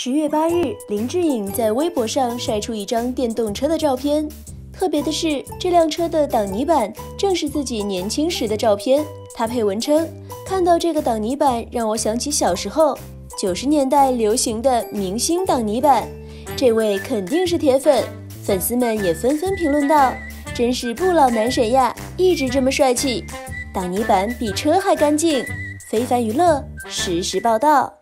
10月8日，林志颖在微博上晒出一张电动车的照片。特别的是，这辆车的挡泥板正是自己年轻时的照片。他配文称：“看到这个挡泥板，让我想起小时候90年代流行的明星挡泥板。”这位肯定是铁粉，粉丝们也纷纷评论道：“真是不老男神呀，一直这么帅气，挡泥板比车还干净。”非凡娱乐实时报道。